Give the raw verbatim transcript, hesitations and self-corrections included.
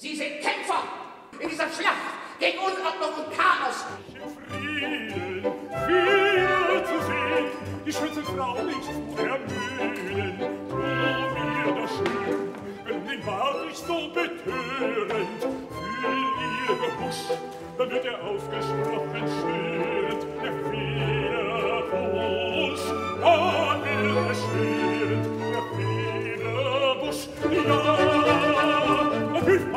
Sie sind Kämpfer in dieser Schlacht gegen Unordnung und Chaos. Frieden, viel zu sehen, die schönste Frau nicht zu ermüden. Du mir das schön, wenn den Bart ich so betörend, fühl ihr Gehusch, dann wird er ausgesprochen störend. Der Federbusch, da wird er störend. Der Federbusch, ja, und hilft